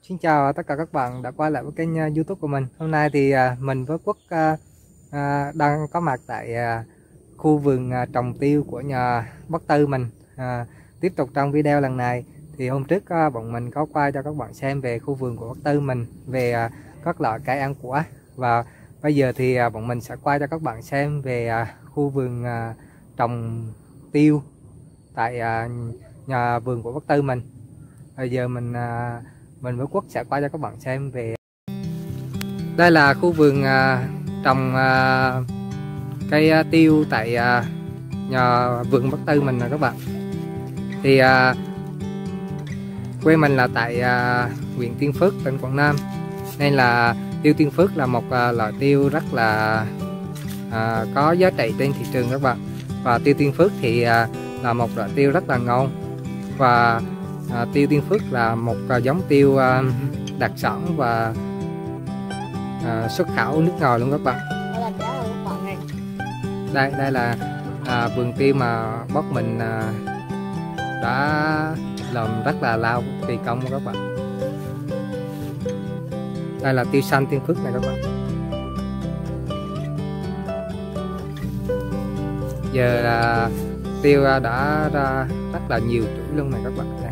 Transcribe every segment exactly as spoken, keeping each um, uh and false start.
Xin chào tất cả các bạn đã quay lại với kênh uh, YouTube của mình. Hôm nay thì uh, mình với Quốc uh, uh, đang có mặt tại uh, khu vườn uh, trồng tiêu của nhà bác Tư mình. Uh, tiếp tục trong video lần này thì hôm trước uh, bọn mình có quay cho các bạn xem về khu vườn của bác Tư mình, về uh, các loại cây ăn quả, và bây giờ thì uh, bọn mình sẽ quay cho các bạn xem về uh, khu vườn uh, trồng tiêu tại uh, nhà vườn của bác Tư mình. Bây giờ mình uh, mình với Quốc sẽ quay cho các bạn xem về. Đây là khu vườn uh, trồng uh, cây uh, tiêu tại uh, nhà vườn bác Tư mình nè các bạn. Thì uh, quê mình là tại uh, huyện Tiên Phước, tỉnh Quảng Nam, nên là tiêu Tiên Phước là một uh, loại tiêu rất là uh, có giá trị trên thị trường các bạn. Và tiêu Tiên Phước thì uh, là một loại tiêu rất là ngon, và À, tiêu Tiên Phước là một à, giống tiêu à, đặc sản và à, xuất khẩu nước ngoài luôn các bạn. Đây đây là à, vườn tiêu mà bác mình à, đã làm rất là lao kỳ công các bạn. Đây là tiêu xanh Tiên Phước này các bạn. Giờ à, tiêu đã ra rất là nhiều chuỗi luôn này các bạn. Đây.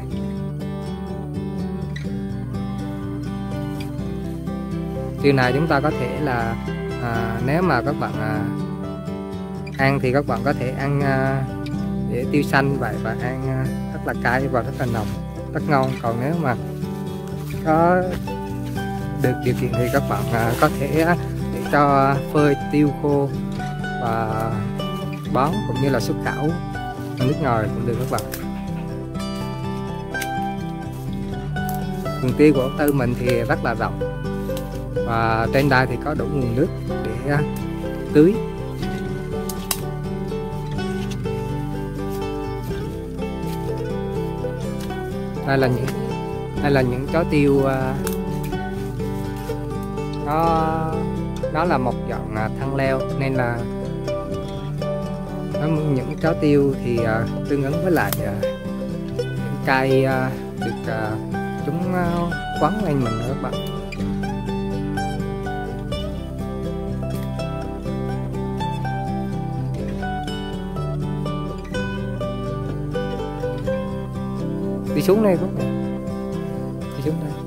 Tiêu này chúng ta có thể là à, nếu mà các bạn à, ăn thì các bạn có thể ăn à, để tiêu xanh vậy, và ăn à, rất là cay và rất là nồng, rất ngon. Còn nếu mà có được điều kiện thì các bạn à, có thể để cho phơi tiêu khô và bán cũng như là xuất khẩu ở nước ngoài cũng được các bạn. Vườn tiêu của Tư mình thì rất là rộng, và trên đây thì có đủ nguồn nước để tưới. Đây là những đây là những chó tiêu, nó nó là một dạng thân leo, nên là nó, những chó tiêu thì tương ứng với lại những cây được chúng quấn lên mình các bạn. Đi xuống đây Phúc nè, đi xuống đây.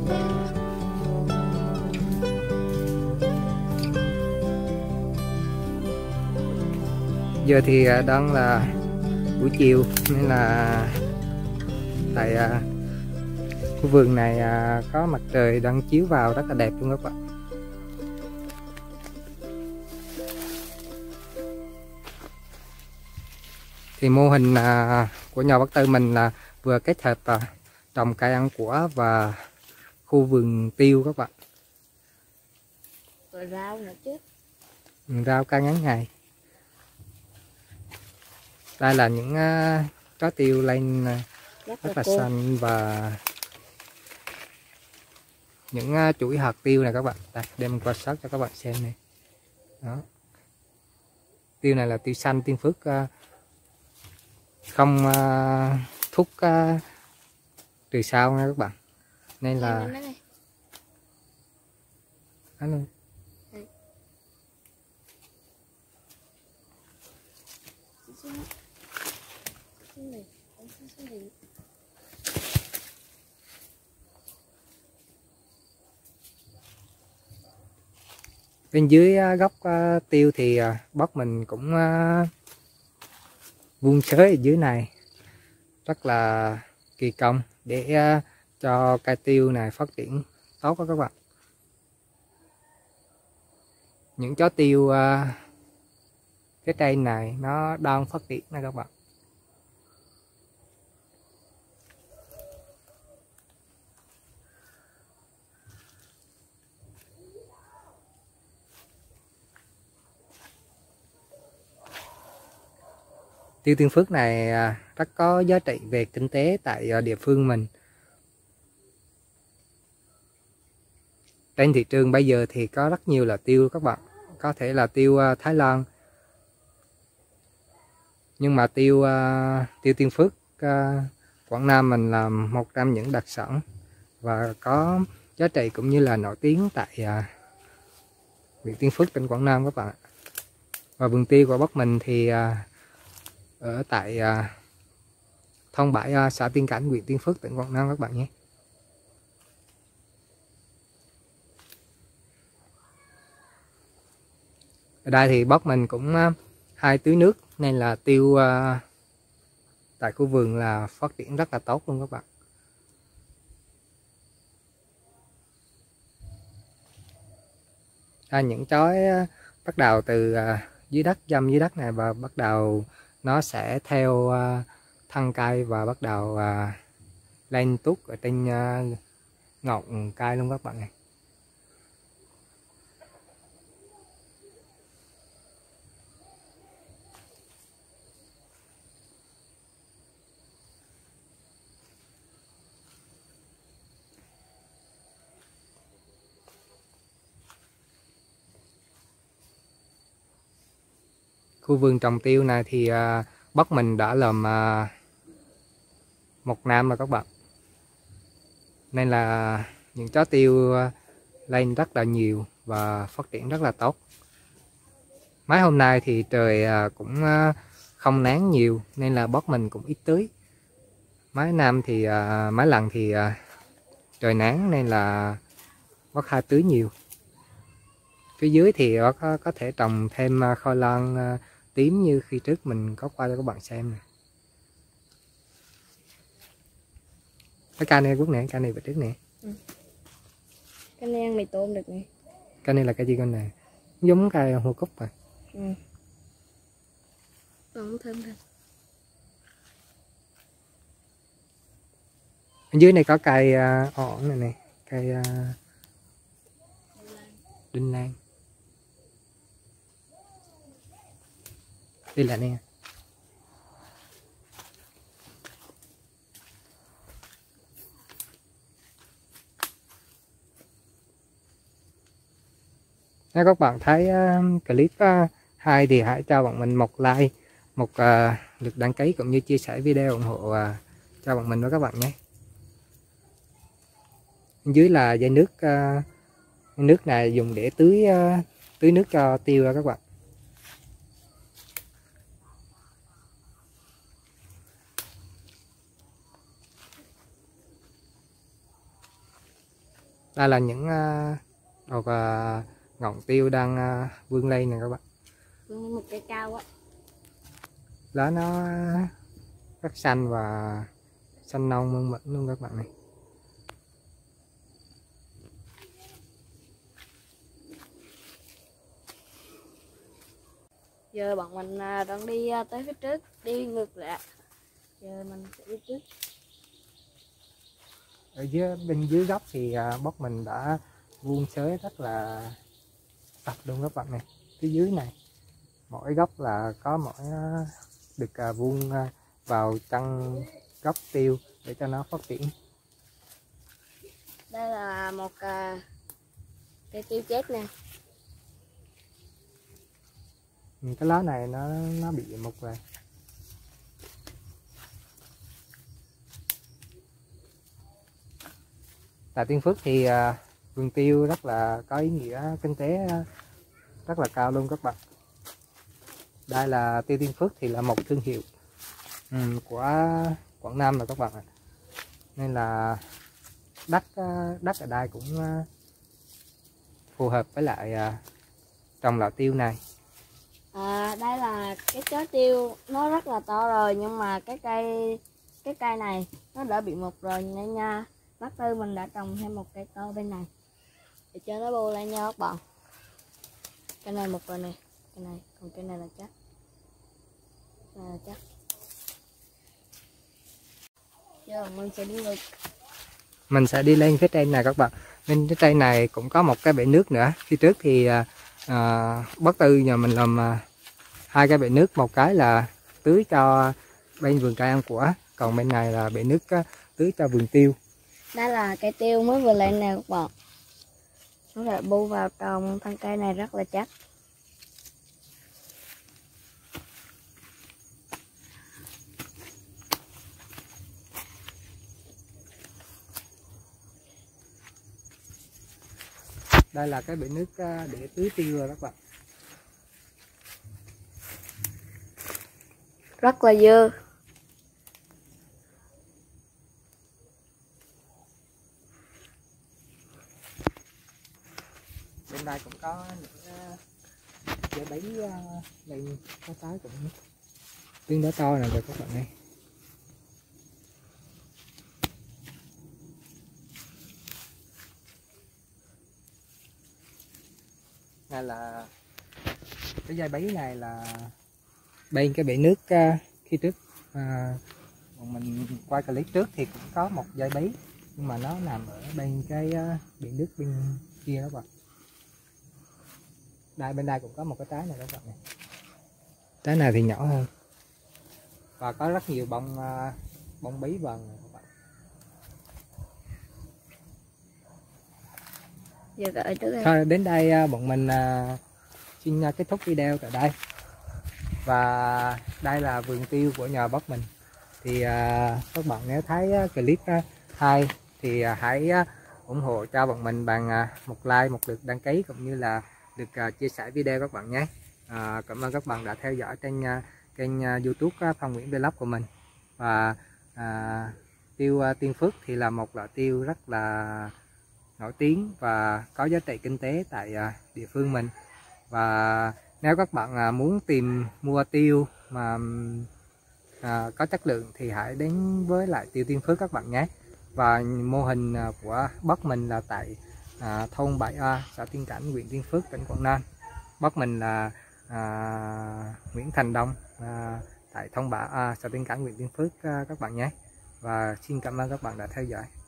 Giờ thì đang là buổi chiều, nên là tại khu vườn này có mặt trời đang chiếu vào rất là đẹp luôn các bạn. Thì mô hình của nhà bác Tư mình là vừa kết hợp à, trồng cây ăn quả và khu vườn tiêu các bạn. Rồi rau nữa chứ. Rau cây ngắn ngày. Đây là những uh, trái tiêu lên uh, rất là cô. Xanh, và những uh, chuỗi hạt tiêu này các bạn. Đây, đem quan sát cho các bạn xem này. Đó. Tiêu này là tiêu xanh Tiên Phước, uh, không uh, thuốc uh, từ sau nha các bạn, nên là anh bên dưới uh, gốc uh, tiêu thì uh, bác mình cũng uh, vuông xới ở dưới này rất là kỳ công để uh, cho cây tiêu này phát triển tốt đó các bạn. Những chó tiêu uh, cái trên này nó đang phát triển này các bạn. Tiêu Tiên Phước này rất có giá trị về kinh tế tại địa phương mình. Trên thị trường bây giờ thì có rất nhiều là tiêu các bạn. Có thể là tiêu Thái Lan, nhưng mà tiêu tiêu Tiên Phước Quảng Nam mình là một trong những đặc sản và có giá trị cũng như là nổi tiếng tại à, huyện Tiên Phước, tỉnh Quảng Nam các bạn. Và vườn tiêu của bác mình thì à, ở tại à, thôn Bãi, à, xã Tiên Cảnh, huyện Tiên Phước, tỉnh Quảng Nam các bạn nhé. Ở đây thì bác mình cũng à, hai tưới nước nên là tiêu à, tại khu vườn là phát triển rất là tốt luôn các bạn. À, những chói bắt đầu từ à, dưới đất, dâm dưới đất này, và bắt đầu nó sẽ theo à, thân cây và bắt đầu à, lên tút ở trên à, ngọn cây luôn các bạn này. Khu vườn trồng tiêu này thì à, bác mình đã làm à, một năm rồi các bạn, nên là những chó tiêu à, lên rất là nhiều và phát triển rất là tốt. Mấy hôm nay thì trời à, cũng à, không nắng nhiều nên là bác mình cũng ít tưới. Mấy năm thì à, mấy lần thì à, trời nắng nên là bác hai tưới nhiều. Phía dưới thì bác có, có thể trồng thêm à, khoai lang à, tím như khi trước mình có qua cho các bạn xem này. Cái cây này quốc nè, cây này về trước nè. Ừ. Cái này ăn mì tôm được nè. Cây này là cây gì con này? Giống cây hoa cúc rồi. Ừ. Còn thơm thơm. Ở dưới này có cây uh, ỏn này nè, cây uh, đinh lan. Đây là nè. Nếu các bạn thấy uh, clip uh, hay thì hãy cho bọn mình một like, một uh, lượt đăng ký cũng như chia sẻ video ủng hộ uh, cho bọn mình với các bạn nhé. Dưới là dây nước, uh, nước này dùng để tưới uh, tưới nước cho tiêu đó các bạn. Đây là những uh, đọt uh, ngọn tiêu đang uh, vươn lên nè các bạn. Một cây cao á. Lá nó rất xanh và xanh non mơn mởn luôn các bạn này. Giờ bọn mình đang đi tới phía trước, đi ngược lại. Giờ mình sẽ đi trước. Ở dưới bên dưới gốc thì uh, bác mình đã vuông xới rất là sạch luôn các bạn này. Phía dưới này mỗi gốc là có mỗi uh, được uh, vuông uh, vào chân gốc tiêu để cho nó phát triển. Đây là một uh, cây tiêu chết nè. Cái lá này nó nó bị mục rồi. Tại Tiên Phước thì uh, vườn tiêu rất là có ý nghĩa kinh tế uh, rất là cao luôn các bạn. Đây là tiêu Tiên Phước thì là một thương hiệu um, của Quảng Nam rồi các bạn ạ. Nên là đất uh, đất ở đây cũng uh, phù hợp với lại uh, trồng loại tiêu này. À, đây là cái chó tiêu nó rất là to rồi, nhưng mà cái cây cái cây này nó đã bị mục rồi nên nha. Bác Tư mình đã trồng thêm một cây to bên này để cho nó bô lên nha các bạn. Cây này mục rồi nè, cây này, còn cây này là chắc. Cây này là chắc. Giờ mình sẽ đi ngược. Mình sẽ đi lên phía trên này các bạn. Bên phía trên này cũng có một cái bể nước nữa. Phía trước thì à, à, bác Tư nhà mình làm à, hai cái bể nước, một cái là tưới cho bên vườn cây ăn quả, còn bên này là bể nước á, tưới cho vườn tiêu. Đây là cây tiêu mới vừa lên nè các bạn. Nó đã bu vào trong thân cây này rất là chắc. đây là cái bể nước để tưới tiêu rồi các bạn. Rất là dơ. Bên đây cũng có những dãy bẫy này, có cái cũng tương đối to này rồi các bạn này. Đây là cái dây bẫy này là bên cái bể nước uh, khi trước à, mình quay clip trước thì cũng có một dây bẫy, nhưng mà nó nằm ở bên cái uh, bể nước bên kia đó bạn. Đây bên đây cũng có một cái trái này các bạn này. Trái này thì nhỏ hơn và có rất nhiều bông uh, bông bí vàng các bạn. Giờ đợi trước đây. Thôi đến đây uh, bọn mình uh, xin uh, kết thúc video tại đây. Và đây là vườn tiêu của nhà bác mình. Thì uh, các bạn nếu thấy uh, clip uh, hay thì uh, hãy uh, ủng hộ cho bọn mình bằng uh, một like, một lượt đăng ký cũng như là được uh, chia sẻ video các bạn nhé. Uh, cảm ơn các bạn đã theo dõi trên uh, kênh uh, YouTube uh, Phong Nguyễn Vlog của mình. Và uh, tiêu uh, Tiên Phước thì là một loại tiêu rất là nổi tiếng và có giá trị kinh tế tại uh, địa phương mình. Và nếu các bạn muốn tìm mua tiêu mà à, có chất lượng thì hãy đến với lại tiêu Tiên Phước các bạn nhé. Và mô hình của bác mình là tại à, thôn bảy A, xã Tiên Cảnh, huyện Tiên Phước, tỉnh Quảng Nam. Bác mình là à, Nguyễn Thành Đông, à, tại thôn bảy A, xã Tiên Cảnh, huyện Tiên Phước à, các bạn nhé. Và xin cảm ơn các bạn đã theo dõi.